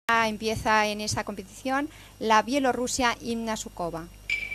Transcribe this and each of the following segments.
Empieza en esa competición la Bielorrusia Inna Zhukova.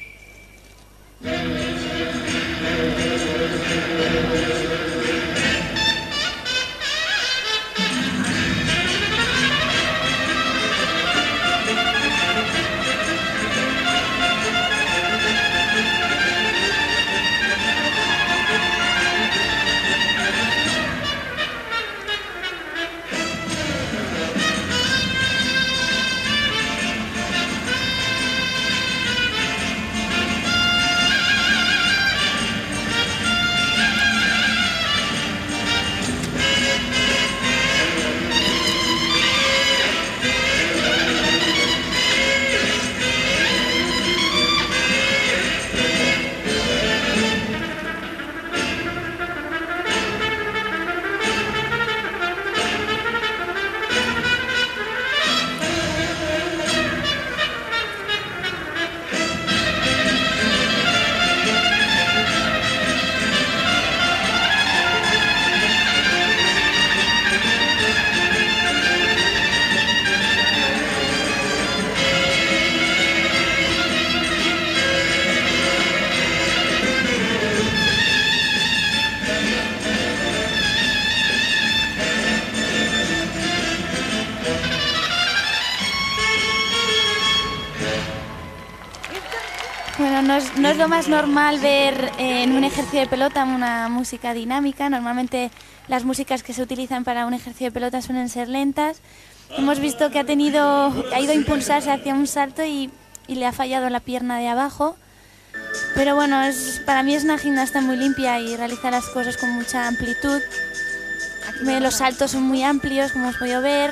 Bueno, no es lo más normal ver en un ejercicio de pelota una música dinámica. Normalmente las músicas que se utilizan para un ejercicio de pelota suelen ser lentas. Hemos visto que ha ido a impulsarse hacia un salto y le ha fallado la pierna de abajo. Pero bueno, para mí es una gimnasta muy limpia y realiza las cosas con mucha amplitud. Los saltos son muy amplios, como os podido ver.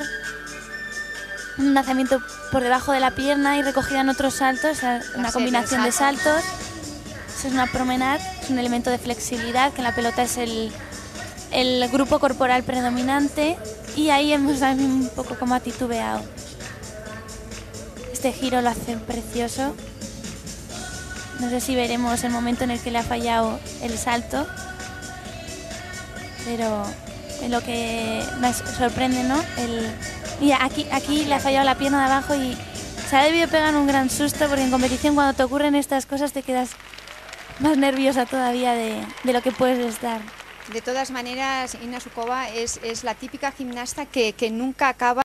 Un lanzamiento por debajo de la pierna y recogida en otros saltos, una combinación de saltos. Eso es una promenade, es un elemento de flexibilidad, que en la pelota es el grupo corporal predominante, y ahí hemos también un poco como ha titubeado. Este giro lo hace precioso. No sé si veremos el momento en el que le ha fallado el salto, pero en lo que me sorprende, ¿no? Mira, aquí le ha fallado la pierna de abajo y se ha debido pegar un gran susto, porque en competición cuando te ocurren estas cosas te quedas más nerviosa todavía de lo que puedes estar. De todas maneras, Inna Zhukova es la típica gimnasta que nunca acaba